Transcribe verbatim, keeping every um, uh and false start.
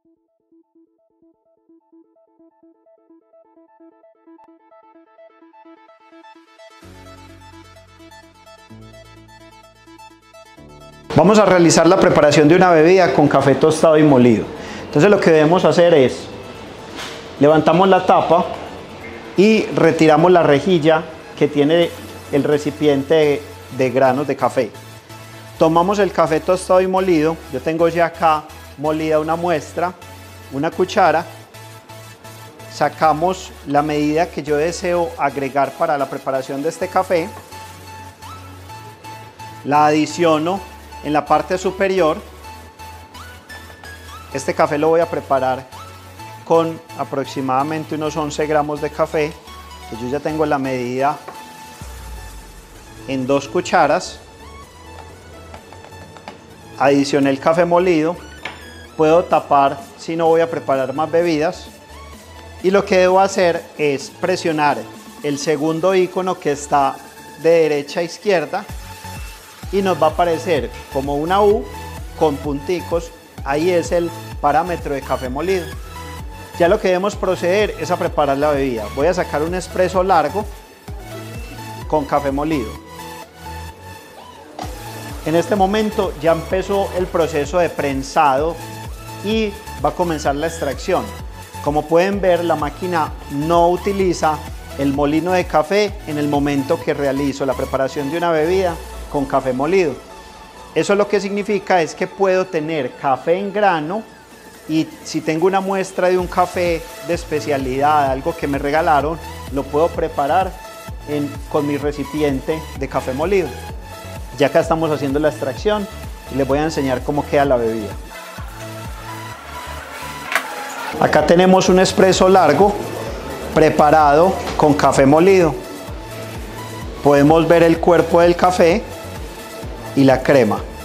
Vamos a realizar la preparación de una bebida con café tostado y molido. Entonces lo que debemos hacer es, levantamos la tapa y retiramos la rejilla que tiene el recipiente de, de granos de café. Tomamos el café tostado y molido, yo tengo ya acá molida una muestra, una cuchara, sacamos la medida que yo deseo agregar para la preparación de este café, la adiciono en la parte superior. Este café lo voy a preparar con aproximadamente unos once gramos de café, que yo ya tengo la medida en dos cucharas. Adicioné el café molido, puedo tapar si no voy a preparar más bebidas, y lo que debo hacer es presionar el segundo icono que está de derecha a izquierda y nos va a aparecer como una U con punticos. Ahí es el parámetro de café molido. Ya lo que debemos proceder es a preparar la bebida. Voy a sacar un espresso largo con café molido. En este momento ya empezó el proceso de prensado y va a comenzar la extracción. Como pueden ver, la máquina no utiliza el molino de café en el momento que realizo la preparación de una bebida con café molido. Eso lo que significa es que puedo tener café en grano, y si tengo una muestra de un café de especialidad, algo que me regalaron, lo puedo preparar en, con mi recipiente de café molido. Ya acá estamos haciendo la extracción y les voy a enseñar cómo queda la bebida. Acá tenemos un espresso largo preparado con café molido. Podemos ver el cuerpo del café y la crema.